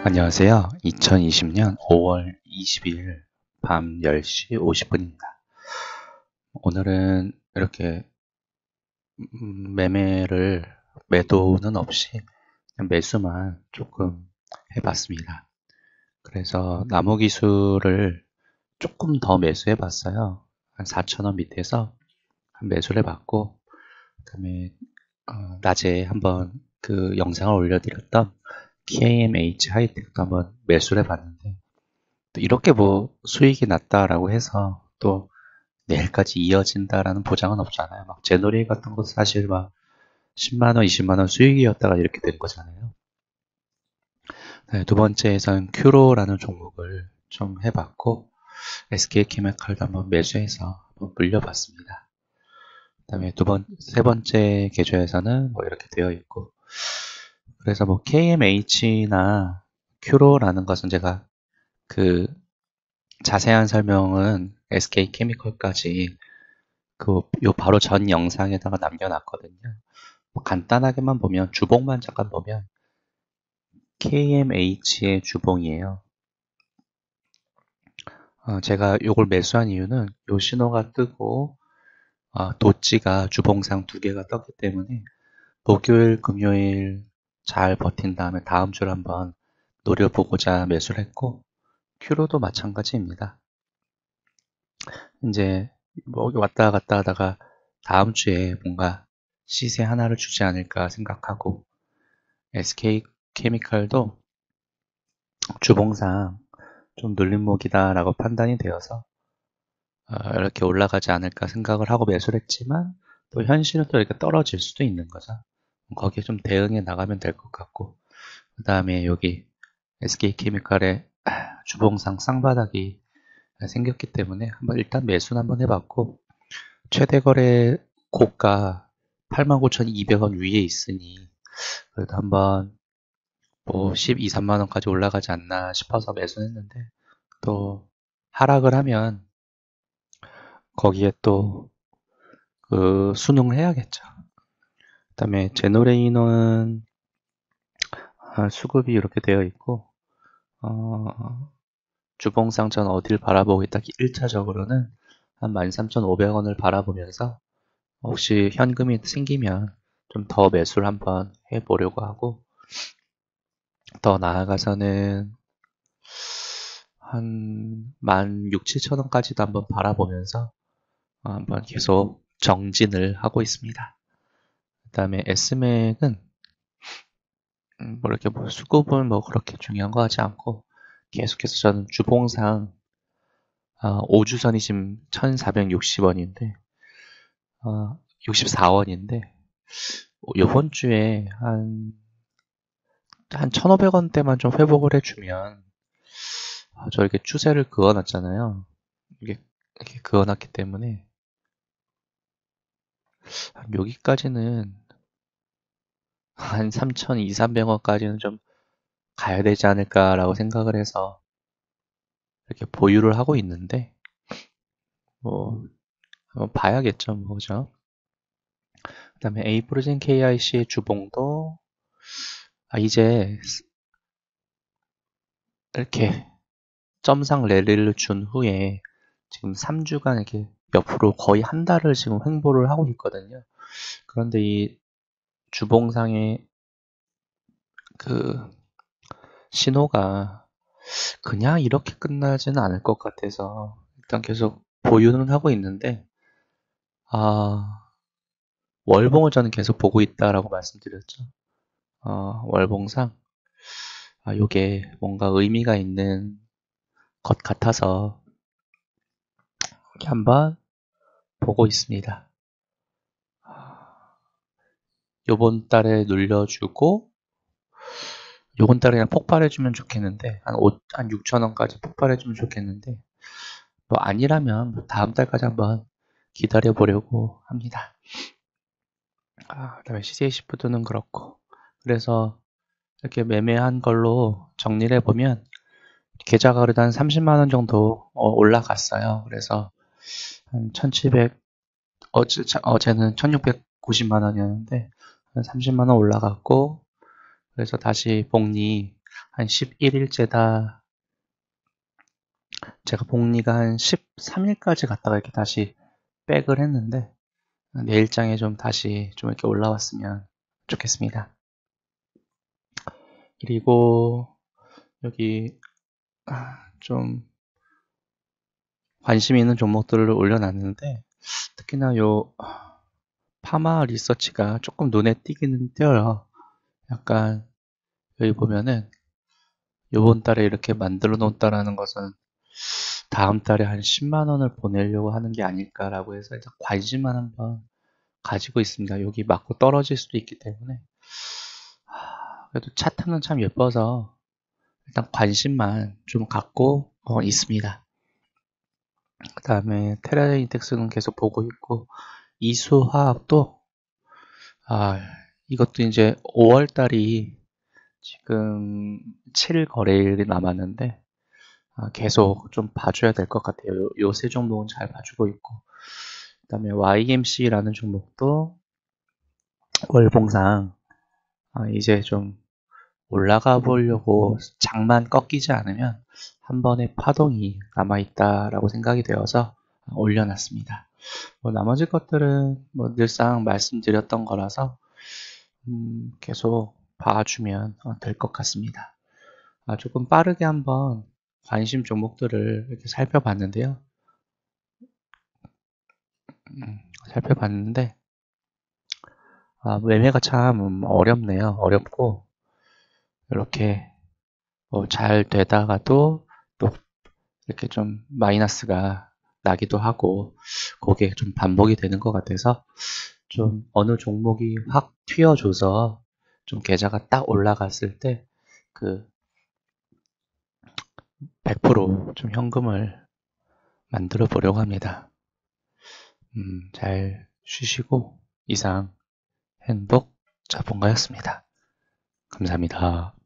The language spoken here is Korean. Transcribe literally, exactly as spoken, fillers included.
안녕하세요. 이천이십 년 오월 이십일 밤 열 시 오십 분입니다. 오늘은 이렇게 음, 매매를 매도는 없이 그냥 매수만 조금 해봤습니다. 그래서 나무 기술을 조금 더 매수해 봤어요. 한 사천 원 밑에서 한 매수를 해봤고, 그다음에 어, 낮에 한번 그 영상을 올려드렸던 케이엠에이치 하이텍도 한번 매수를 해봤는데, 또 이렇게 뭐 수익이 났다라고 해서 또 내일까지 이어진다라는 보장은 없잖아요. 막 제너리 같은 것도 사실 막 십만 원, 이십만 원 수익이었다가 이렇게 된 거잖아요. 네, 두 번째에서는 큐로라는 종목을 좀 해봤고, 에스케이케미칼도 한번 매수해서 한번 물려봤습니다. 그 다음에 두 번, 세 번째 계좌에서는 뭐 이렇게 되어 있고, 그래서 뭐 케이엠에이치나 큐로라는 것은 제가 그 자세한 설명은 에스케이케미컬까지 그 요 바로 전 영상에다가 남겨놨거든요. 뭐 간단하게만 보면 주봉만 잠깐 보면 케이엠에이치의 주봉이에요. 어, 제가 요걸 매수한 이유는 요 신호가 뜨고 어, 도지가 주봉상 두 개가 떴기 때문에 목요일, 금요일 잘 버틴 다음에 다음 주를 한번 노려보고자 매수를 했고, 큐로도 마찬가지입니다. 이제 뭐 왔다 갔다 하다가 다음 주에 뭔가 시세 하나를 주지 않을까 생각하고, 에스케이케미칼도 주봉상 좀 눌림목이다라고 판단이 되어서 어, 이렇게 올라가지 않을까 생각을 하고 매수를 했지만, 또 현실은 또 이렇게 떨어질 수도 있는 거죠. 거기에 좀 대응해 나가면 될 것 같고, 그 다음에 여기 에스케이케미칼의 주봉상 쌍바닥이 생겼기 때문에 한번 일단 매수는 한번 해봤고, 최대 거래 고가 팔만 구천이백 원 위에 있으니 그래도 한번 뭐 십이, 삼만 원까지 올라가지 않나 싶어서 매수했는데, 또 하락을 하면 거기에 또 그 순응을 해야겠죠. 그 다음에 제노레이너는 수급이 이렇게 되어 있고, 어, 주봉상 전 어딜 바라보고 있다 일 차적으로는 한 만 삼천 오백 원을 바라보면서 혹시 현금이 생기면 좀 더 매수를 한번 해보려고 하고, 더 나아가서는 한 만 육, 칠천 원까지도 한번 바라보면서 한번 계속 정진을 하고 있습니다. 그 다음에 에스맥은 뭐 이렇게 뭐 수급은 뭐 그렇게 중요한 거 하지 않고, 계속해서 저는 주봉상 어, 오 주선이 지금 천사백육십 원인데 어, 육십사 원인데 이번 주에 한, 한 천오백 원대만 좀 회복을 해주면, 어, 저 이렇게 추세를 그어놨잖아요. 이게 이렇게 그어놨기 때문에 한 여기까지는 한 삼천이백, 삼백 원까지는 좀 가야 되지 않을까라고 생각을 해서 이렇게 보유를 하고 있는데, 뭐 한번 봐야겠죠, 뭐, 그죠? 그 다음에 에이프로젠 케이아이씨의 주봉도 아, 이제 이렇게 점상 랠리를 준 후에 지금 삼 주간 이렇게 옆으로 거의 한 달을 지금 횡보를 하고 있거든요. 그런데 이 주봉상의 그 신호가 그냥 이렇게 끝나지는 않을 것 같아서 일단 계속 보유는 하고 있는데, 아, 월봉을 저는 계속 보고 있다라고 말씀드렸죠. 어, 월봉상 아, 요게 뭔가 의미가 있는 것 같아서 이렇게 한번 보고 있습니다. 요번 달에 눌려주고, 요번 달에 그냥 폭발해주면 좋겠는데, 한, 오, 한 육천 원까지 폭발해주면 좋겠는데, 뭐 아니라면 뭐 다음 달까지 한번 기다려보려고 합니다. 아, 그다음에 씨제이 시푸드는 그렇고, 그래서 이렇게 매매한 걸로 정리를 해보면 계좌가 그래도 한 삼십만 원 정도 어, 올라갔어요. 그래서 한 천칠백, 어제, 어제는 천육백구십만 원이었는데 한 삼십만 원 올라갔고, 그래서 다시 복리 한 십일 일째다. 제가 복리가 한 십삼 일까지 갔다가 이렇게 다시 백을 했는데, 내일장에 좀 다시 좀 이렇게 올라왔으면 좋겠습니다. 그리고 여기 좀 관심 있는 종목들을 올려놨는데, 특히나 요 파마 리서치가 조금 눈에 띄기는 띄어요. 약간 여기 보면은 요번 달에 이렇게 만들어 놓았다라는 것은 다음 달에 한 십만 원을 보내려고 하는 게 아닐까라고 해서 일단 관심만 한번 가지고 있습니다. 여기 맞고 떨어질 수도 있기 때문에. 그래도 차트는 참 예뻐서 일단 관심만 좀 갖고 어, 있습니다. 그 다음에 테라 인덱스는 계속 보고 있고, 이수화학도 아 이것도 이제 오월 달이 지금 칠 일 거래일이 남았는데, 아, 계속 좀 봐줘야 될 것 같아요. 요 세 종목은 잘 봐주고 있고, 그 다음에 와이엠씨라는 종목도 월봉상 아, 이제 좀 올라가 보려고 장만 꺾이지 않으면 한 번의 파동이 남아있다라고 생각이 되어서 올려놨습니다. 뭐 나머지 것들은 뭐 늘상 말씀드렸던 거라서 음, 계속 봐주면 될 것 같습니다. 아, 조금 빠르게 한번 관심 종목들을 이렇게 살펴봤는데요. 음, 살펴봤는데 아, 매매가 참 어렵네요. 어렵고 이렇게 뭐 잘 되다가도 또 이렇게 좀 마이너스가 나기도 하고, 그게 좀 반복이 되는 것 같아서 좀 어느 종목이 확 튀어줘서 좀 계좌가 딱 올라갔을 때 그 백 퍼센트 좀 현금을 만들어 보려고 합니다. 음, 잘 쉬시고 이상 행복 자본가였습니다. 감사합니다.